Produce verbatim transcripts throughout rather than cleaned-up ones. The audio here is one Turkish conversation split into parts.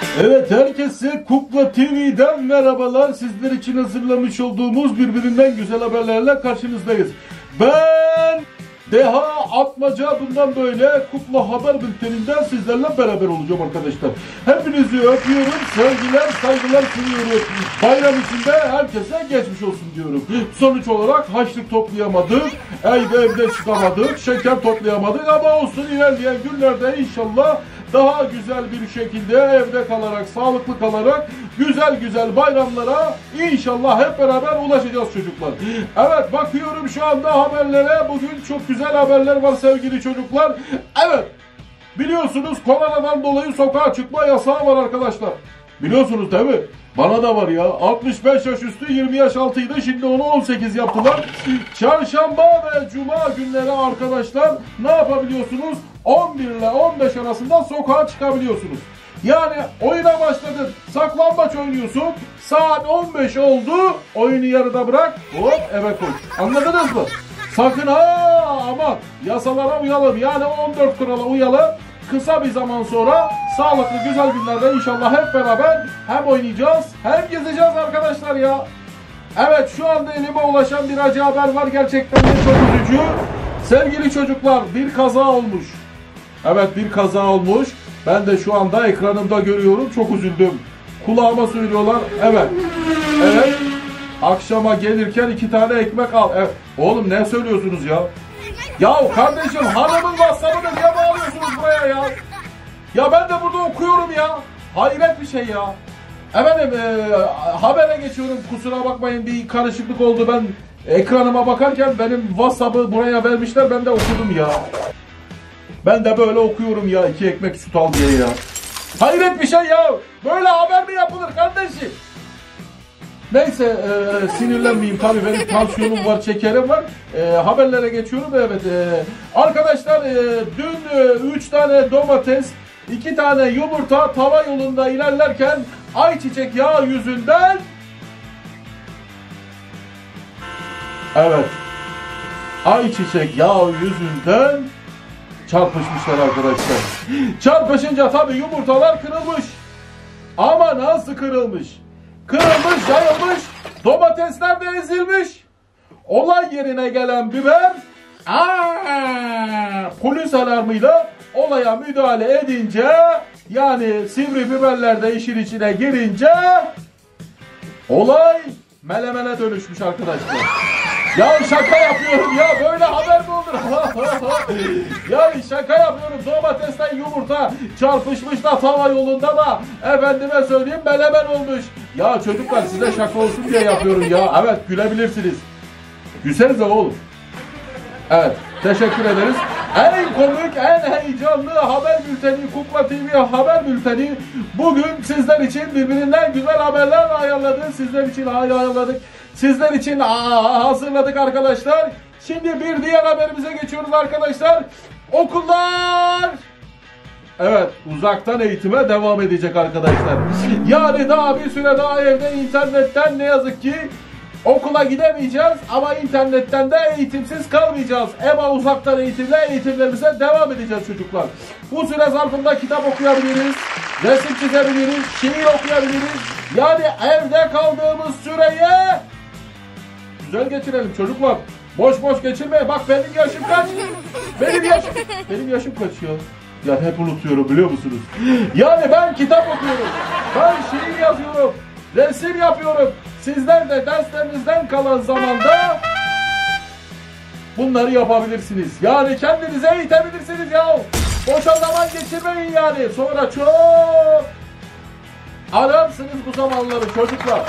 Evet, herkese Kukla T V'den merhabalar. Sizler için hazırlamış olduğumuz birbirinden güzel haberlerle karşınızdayız. Ben Deha Atmaca, bundan böyle Kukla Haber Bülteni'nden sizlerle beraber olacağım arkadaşlar. Hepinizi öpüyorum, sevgiler, saygılar sunuyorum. Bayram içinde herkese geçmiş olsun diyorum. Sonuç olarak haçlık toplayamadık, evde evde çıkamadık, şeker toplayamadık ama olsun, ilerleyen günlerde inşallah daha güzel bir şekilde evde kalarak, sağlıklı kalarak güzel güzel bayramlara inşallah hep beraber ulaşacağız çocuklar. Evet, bakıyorum şu anda haberlere. Bugün çok güzel haberler var sevgili çocuklar. Evet, biliyorsunuz koronadan dolayı sokağa çıkma yasağı var arkadaşlar. Biliyorsunuz değil mi? Bana da var ya. altmış beş yaş üstü, yirmi yaş altıydı. Şimdi onu on sekiz yaptılar. Çarşamba ve cuma günleri arkadaşlar ne yapabiliyorsunuz? on bir ile on beş arasında sokağa çıkabiliyorsunuz. Yani oyuna başladın, saklambaç oynuyorsun. Saat on beş oldu. Oyunu yarıda bırak. Hop eve koş. Anladınız mı? Sakın ha aman yasalara uyalım. Yani on dört kurala uyalım. Kısa bir zaman sonra sağlıklı güzel günlerde inşallah hep beraber hem oynayacağız hem gezeceğiz arkadaşlar ya. Evet, şu anda elime ulaşan bir acı haber var. Gerçekten de çok üzücü. Sevgili çocuklar, bir kaza olmuş. Evet, bir kaza olmuş. Ben de şu anda ekranımda görüyorum. Çok üzüldüm. Kulağıma söylüyorlar. Evet. Evet. Akşama gelirken iki tane ekmek al. Evet. Oğlum ne söylüyorsunuz ya? Ya kardeşim, hanımın WhatsApp'ını niye bağlıyorsunuz buraya ya? Ya ben de burada okuyorum ya. Hayret bir şey ya. Efendim e, habere geçiyorum. Kusura bakmayın, bir karışıklık oldu. Ben ekranıma bakarken benim WhatsApp'ı buraya vermişler. Ben de okudum ya. Ben de böyle okuyorum ya. İki ekmek süt al diye ya. Hayret bir şey ya. Böyle haber mi yapılır kardeşim? Neyse, e, sinirlenmeyeyim. Tabii benim tansiyonum var, şekerim var. E, haberlere geçiyorum. Evet. E, arkadaşlar e, dün e, üç tane domates, iki tane yumurta tava yolunda ilerlerken ayçiçek yağı yüzünden, evet, ayçiçek yağı yüzünden çarpışmışlar arkadaşlar. Çarpışınca tabii yumurtalar kırılmış. Ama nasıl kırılmış? Kırılmış, yayılmış, domatesler de ezilmiş. Olay yerine gelen biber aa, polis alarmıyla olaya müdahale edince, yani sivri biberler de işin içine girince olay melemene dönüşmüş arkadaşlar. Ya şaka yapıyorum ya, böyle haber mi olur? Ya şaka yapıyorum, domatesten yumurta çarpışmış da tava yolunda da efendime söyleyeyim melemen olmuş. Ya çocuklar, size şaka olsun diye yapıyorum ya. Evet, gülebilirsiniz. Gülsenize oğlum. Evet, teşekkür ederiz. En komik, en heyecanlı haber bülteni, Kukla T V haber bülteni bugün sizler için birbirinden güzel haberler ayarladık. Sizler için ayarladık. Sizler için aa, hazırladık arkadaşlar. Şimdi bir diğer haberimize geçiyoruz arkadaşlar. Okullar, evet, uzaktan eğitime devam edecek arkadaşlar. Yani daha bir süre daha evde internetten ne yazık ki okula gidemeyeceğiz ama internetten de eğitimsiz kalmayacağız. Ama uzaktan eğitimle eğitimlerimize devam edeceğiz çocuklar. Bu süre zarfında kitap okuyabiliriz, resim çizebiliriz, şiir okuyabiliriz. Yani evde kaldığımız süreyi güzel geçirelim çocuklar. Boş boş geçirmeyin. Bak benim yaşım kaç? Benim yaşım benim yaşım kaç ya? Ya hep unutuyorum, biliyor musunuz? Yani ben kitap okuyorum. Ben şiir yazıyorum. Resim yapıyorum. Sizler de derslerinizden kalan zamanda bunları yapabilirsiniz. Yani kendinize eğitebilirsiniz ya. Boşa zaman geçirmeyin yani. Sonra çok ararsınız bu zamanları çocuklar.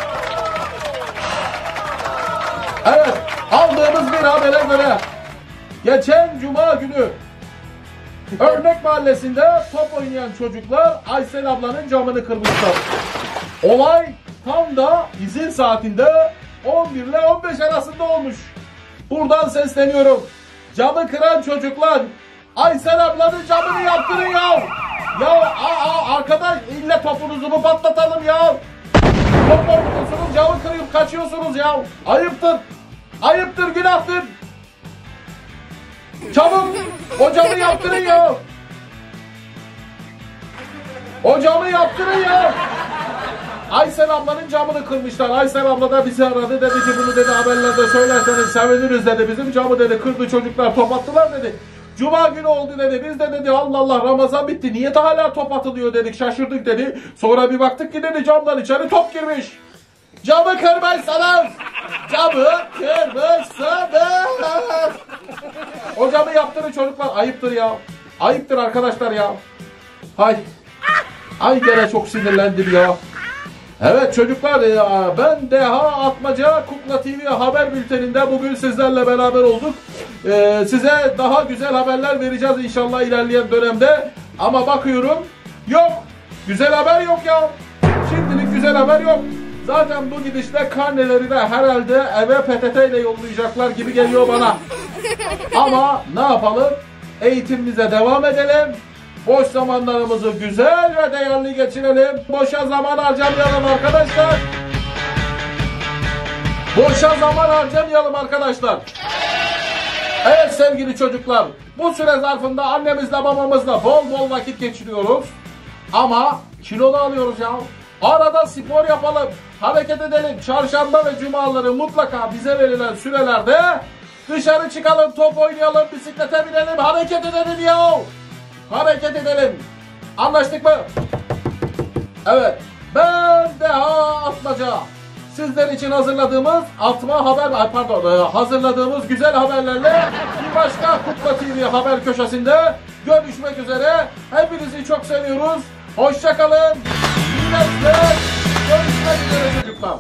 Evet, aldığımız bir habere göre geçen cuma günü Örnek Mahallesi'nde top oynayan çocuklar Aysel ablanın camını kırmışlar. Olay tam da izin saatinde on bir ile on beş arasında olmuş. Buradan sesleniyorum. Camı kıran çocuklar, Aysel ablanın camını yaptırın ya. Ya aa, aa, arkadaş, ille topunuzu mu patlatalım ya? Top oynuyorsunuz, camı kırıp kaçıyorsunuz ya. Ayıptır. Ayıptır, günahtır. Çabuk o camı yaptırın ya. O camı yaptırın ya. Aysel ablanın camını kırmışlar. Aysel abla da bizi aradı. Dedi ki bunu dedi haberlerde söylerseniz seviniriz dedi. Bizim camı dedi kırdı çocuklar, top attılar dedi. Cuma günü oldu dedi. Biz de dedi Allah Allah Ramazan bitti. Niye de hala top atılıyor dedik. Şaşırdık dedi. Sonra bir baktık ki dedi camdan içeri top girmiş. Camı kırmışsınız. Camı kırmışsınız. O camı yaptırın çocuklar. Ayıptır ya. Ayıptır arkadaşlar ya. Hay. Ay gene çok sinirlendim ya. Evet çocuklar, ben Deha Atmaca Kukla T V haber bülteninde bugün sizlerle beraber olduk. Ee, size daha güzel haberler vereceğiz inşallah ilerleyen dönemde. Ama bakıyorum yok. Güzel haber yok ya. Şimdilik güzel haber yok. Zaten bu gidişle karneleri de herhalde eve P T T ile yollayacaklar gibi geliyor bana. Ama ne yapalım? Eğitimimize devam edelim. Boş zamanlarımızı güzel ve değerli geçirelim. Boşa zaman harcamayalım arkadaşlar. Boşa zaman harcamayalım arkadaşlar. Evet sevgili çocuklar. Bu süre zarfında annemizle babamızla bol bol vakit geçiriyoruz. Ama kilolu alıyoruz ya. Arada spor yapalım. Hareket edelim. Çarşamba ve cumaları mutlaka bize verilen sürelerde dışarı çıkalım, top oynayalım, bisiklete binelim, hareket edelim ya. Hareket edelim. Anlaştık mı? Evet. Ben Deha Atmaca. Sizler için hazırladığımız atma haber, pardon, hazırladığımız güzel haberlerle bir başka Kukla T V haber köşesinde görüşmek üzere. Hepinizi çok seviyoruz. Hoşça kalın. Güneşler. Görüşmek üzere çocuklar.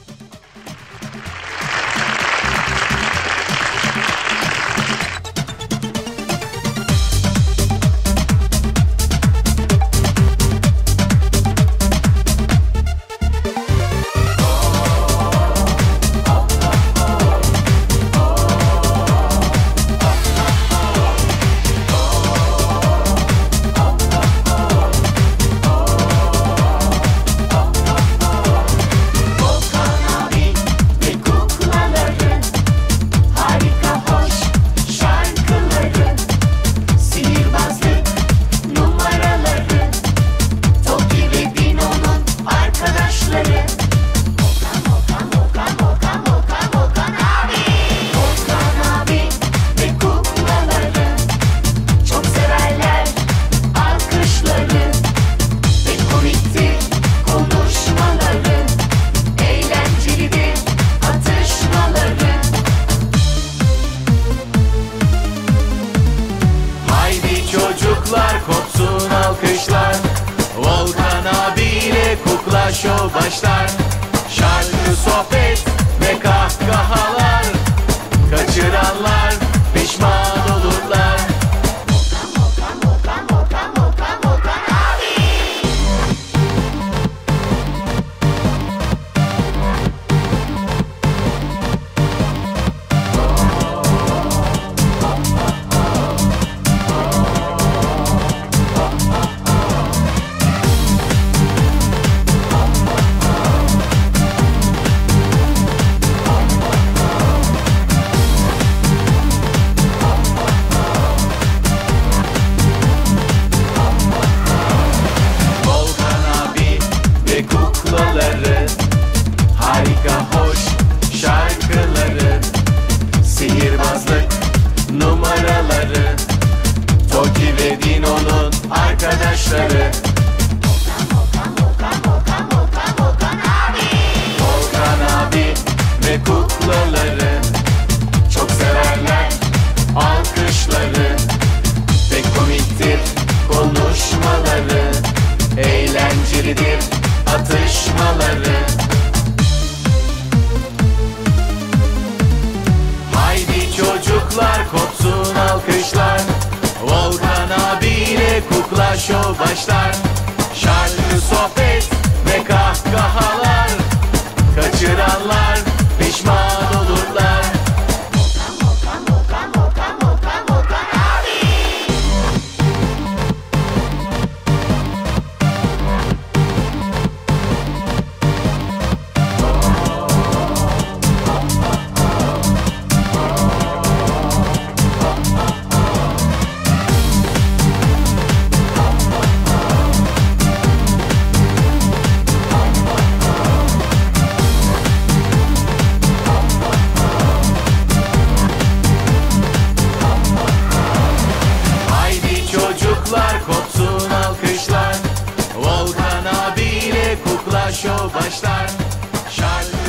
Show başlar. Şarkı, sohbet ve kahkahalar. Kaçıranlar pişman olurlar. Volkan, Volkan, Volkan, Volkan, Volkan abi. Harika hoş şarkıları, sihirbazlık numaraları, Toki ve Dino'nun arkadaşları. Volkan, Volkan, Volkan, Volkan, Volkan abi. Volkan abi ve kuklaları çok severler alkışları. Pek komiktir konuşmaları, eğlencelidir atışmaları. Haydi çocuklar kopsun alkışlar. Volkan abiyle Kukla Show başlar. Şarkı, sohbet ve kahkahalar. Kaçıranlar pişman olurlar. Volkan, Volkan, Volkan, Volkan, Volkan abi.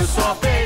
Şarkı sohbet